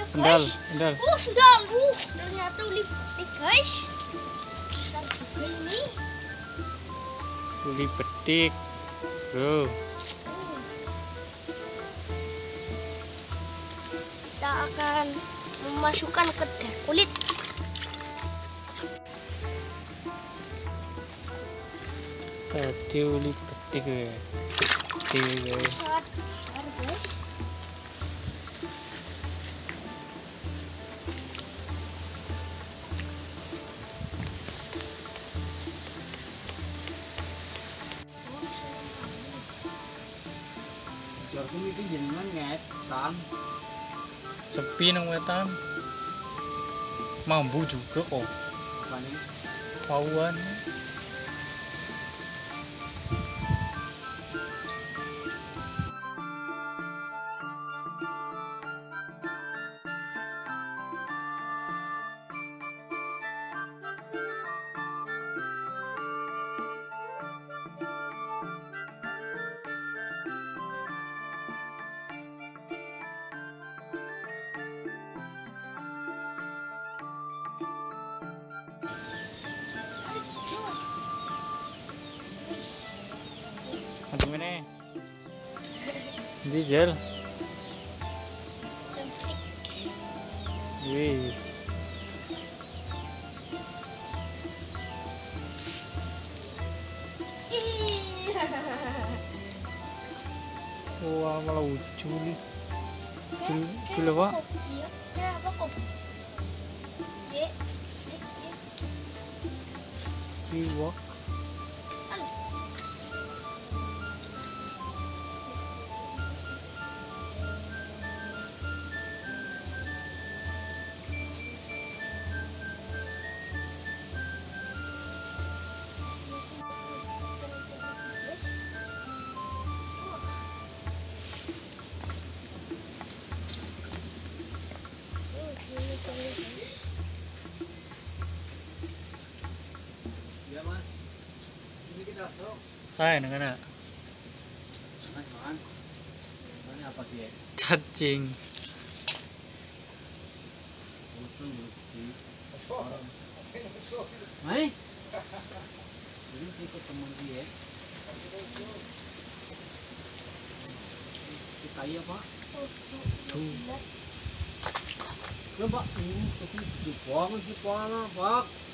Sendal, guys. sendal. Sendal. Ternyata uli petik guys. Sendal juga ini. Uli petik, bro. Kita akan memasukkan ke kulit. Tadi uli petik ya. Petik guys. Sangat besar guys. Jorku itu jenengan ngetan. Sepi nang wetan. Mambu juga kok. Apa nih? Pauan. Ada mana? Dijel. Wis. Wah, malah lucu nih. Jul apa? Iya, apa kok? Iwak. Iya mas. Ini kita sok. Hai, nak. Mas man. Ini apa dia? Cacing. Lucu lucu. Mai. Ini sih ketemu dia. Kita iya pak. Tuh. Coba ini dibuang pak.